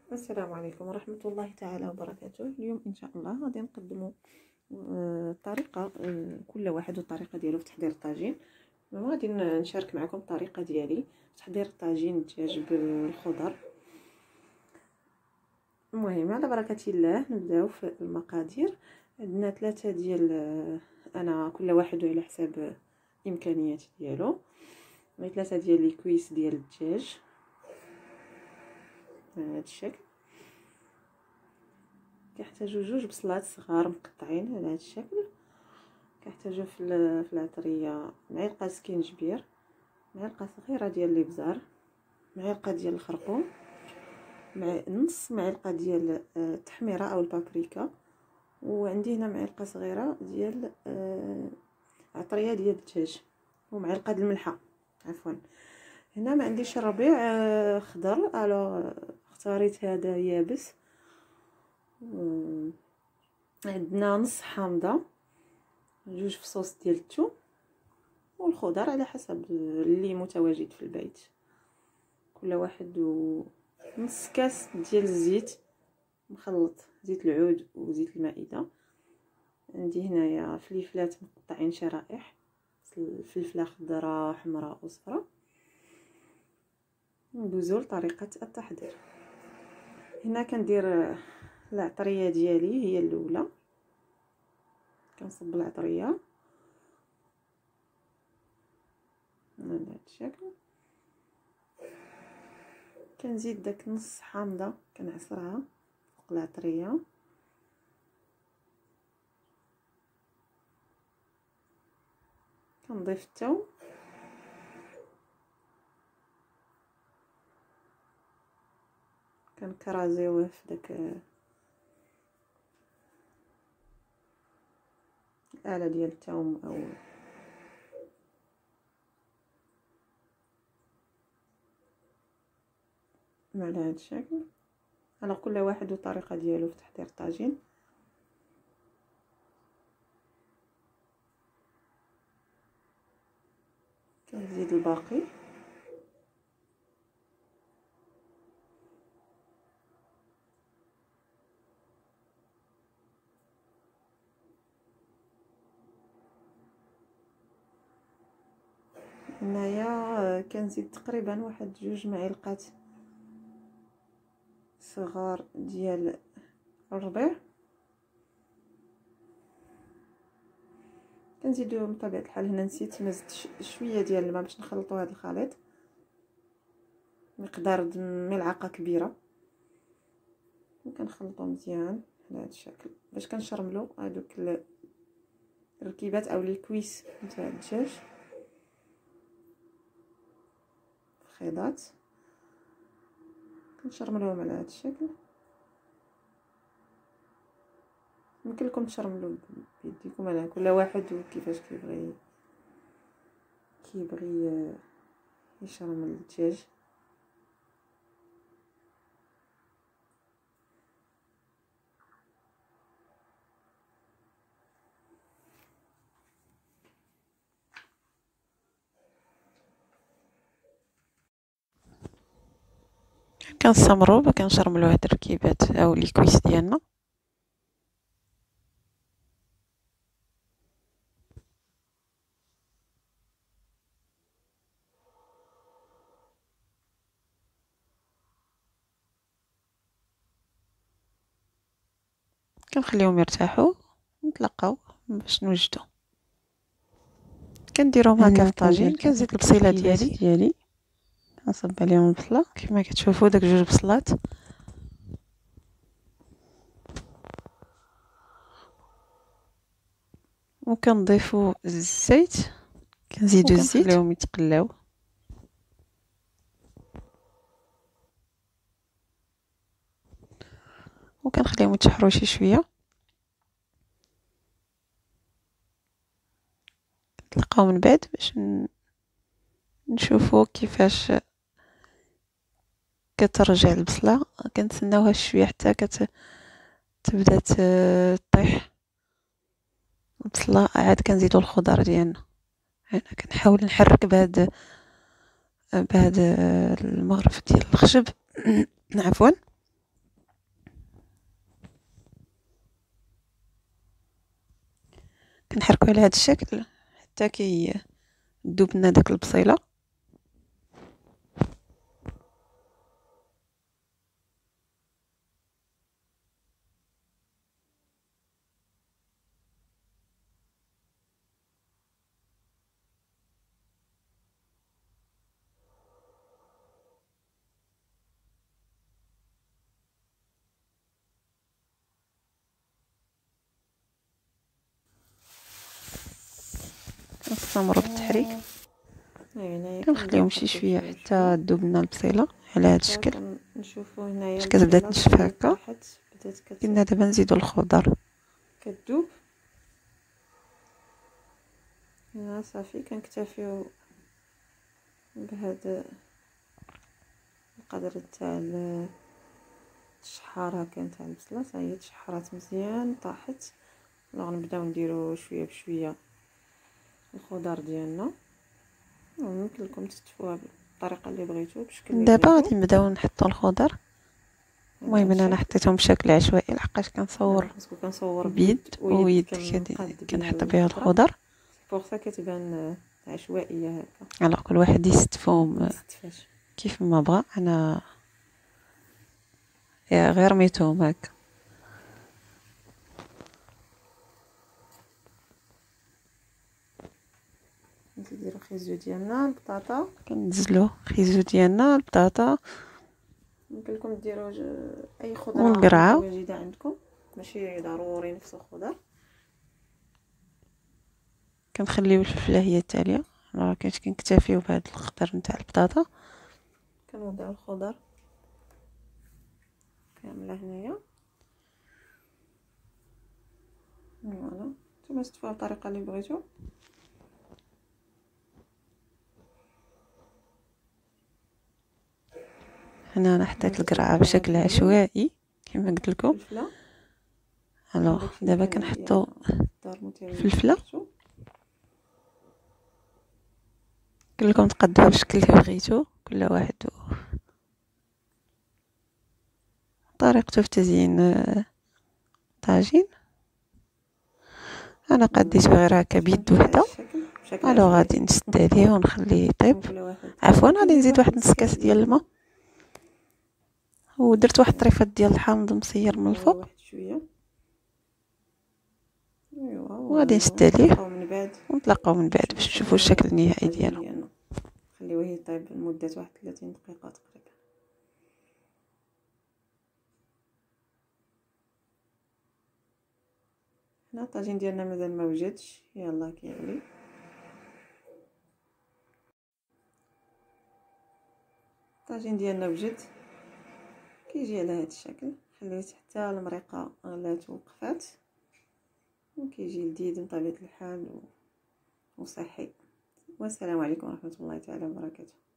السلام عليكم ورحمة الله تعالى وبركاته. اليوم إن شاء الله غادي نقدموا طريقة، كل واحد والطريقة ديالو في تحضير الطاجين. غادي نشارك معكم الطريقة ديالي في تحضير طاجين الدجاج بالخضر. المهم على بركة الله نبداو في المقادير. عندنا 3 ديال انا كل واحد على حساب الامكانيات ديالو. 3 ديال الكويس ديال الدجاج بهذا الشكل. كيحتاجوا 2 بصلات صغار مقطعين على هذا الشكل. كيحتاجوا في العطريه معلقه سكينجبير، معلقه صغيره ديال الابزار، معلقه ديال الخرقوم، مع نص معلقه ديال التحميره او البابريكا، وعندي هنا معلقه صغيره ديال عطريه ديال الدجاج، ومعلقه د الملحه عفوا. هنا ما عنديش الربيع خضر، الو اختاريت هذا يابس. عندنا نص حامضه، 2 فصوص ديال الثوم، والخضر على حسب اللي متواجد في البيت. كل واحد نص كاس ديال الزيت مخلط، زيت العود وزيت المائده. عندي هنايا فليفلات مقطعين شرائح، فلفله خضراء حمراء وصفراء. ندوزو لطريقه التحضير. هنا كندير العطريه ديالي هي الاولى، كنصب العطريه على هذا الشكل. كنزيد داك نص حامضه كنعصرها فوق العطريه، كنضيف الثوم، كنكرازيوه في داك الآلة ديال الثوم او على هذا الشكل. على كل واحد والطريقه ديالو في تحضير الطاجين. كنزيد الباقي، هنايا كنزيد تقريبا واحد 2 معالق صغار ديال الربيع. كنزيدو بطبيعه الحال. هنا نسيت ما زدتش شويه ديال الماء باش نخلطوا هذا الخليط، مقدار ملعقه كبيره، وكنخلطو مزيان على هذا الشكل باش كنشرملو هذوك الركيبات او الكويس نتاع الدجاج في الخياط. كنشرملوهم على هذا الشكل. يمكن لكم تشرملوا بيديكم، على كل واحد وكيفاش كيبغي يشرمل الدجاج. كنستمروا كنشرملوا هاد الركيبات او الكويس ديالنا. كنخليهم يرتاحوا نتلاقاو باش نوجدوا. كنديرهم هكا في الطاجين. كنزيد البصيله ديالي كنصب عليهم البصله كما كتشوفوا داك 2 بصلات. وكنضيفوا الزيت، كنزيدوا الزيت ونخليهم يتقلاو. وكنخليهم يتشحروا شي شويه. نتلاقاو من بعد باش نشوفوا كيفاش كترجع البصله. كنتسناوها شويه حتى تبدا تطيح البصله. عاد كنزيدوا الخضر ديالنا. انا كنحاول نحرك بهذا المغرف ديال الخشب عفوا. كنحركو على هذا الشكل حتى كيذوب لنا داك البصيله. كنستمروا بالتحريك، كنخليهم شي شويه حتى تذوب لنا البصيله على هذا الشكل. نشوفوا هنايا باش كتبدا تنشف هكا بدات قلنا دابا نزيدوا الخضر. كتذوب. هنا صافي كنكتفيو بهذا القدر تاع الشحار هكا نتاع البصله. صايي تشحرات مزيان طاحت. غنبداو نديرو شويه بشويه الخضر ديالنا، ويمكن لكم تكتفوها بالطريقه اللي بغيتو بشكل اللي دابا بغيتو. غادي نبداو نحطوا الخضر. المهم انا حطيتهم بشكل عشوائي لحقاش كنصور بيد ويد كنحط بها الخضر، بوغ سا كتبان عشوائيه هكا. على كل واحد يستفهم كيف ما بغى. انا غير رميتهم هكا. نديرو خيزو ديالنا البطاطا، كنزلو خيزو ديالنا البطاطا، يمكن لكم ديروا اي خضره والقرعه. متواجده عندكم، ماشي ضروري نفس الخضر. كنخليو الفلفله هي التاليه، راه كنكتفيو بهذا الخضر نتاع البطاطا. كنوضعوا الخضر كامله هنايا. فوالا نتوما استفاو الطريقه اللي بغيتو. هنا انا حطيت القرعه بشكل عشوائي كما قلت لكم. الوغ دابا كنحطوا الفلفله. كلكم تقدوها بالشكل اللي بغيتو، كل واحد طريقته في تزيين الطاجين. انا قديت غير هكا بيد وحده. الوغ غادي نسد عليه ونخليه يطيب. عفوا غادي نزيد واحد نص كاس ديال الماء، ودرت واحد الطريفات ديال الحامض مصير من الفوق، وغادي نسد عليه ونتلاقاو من بعد باش نشوفوا الشكل النهائي ديالو. خليوه يطيب لمده واحد 30 دقيقه تقريبا. هنا الطاجين ديالنا مازال ما وجدش، يلا كيغلي. الطاجين ديالنا وجد، كيجي على هذا الشكل. خليت حتى المريقه غلات ووقفات، وكيجي لذيذ بطبيعه الحال وصحي. والسلام عليكم ورحمه الله تعالى وبركاته.